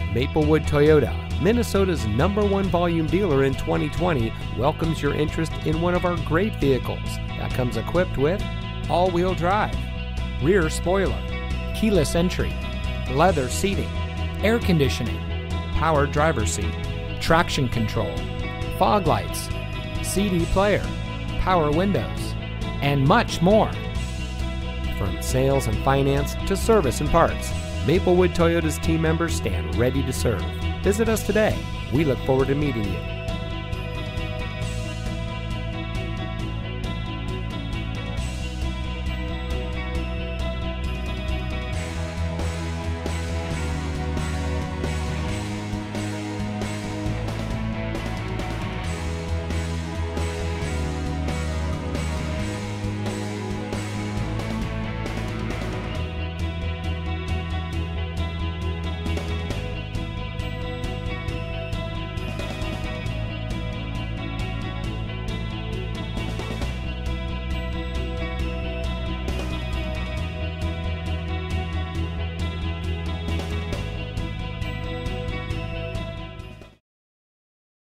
Maplewood Toyota, Minnesota's #1 volume dealer in 2020, welcomes your interest in one of our great vehicles that comes equipped with all-wheel drive, rear spoiler, keyless entry, leather seating, air conditioning, power driver's seat, traction control, fog lights, CD player, power windows, and much more. From sales and finance to service and parts, Maplewood Toyota's team members stand ready to serve. Visit us today. We look forward to meeting you.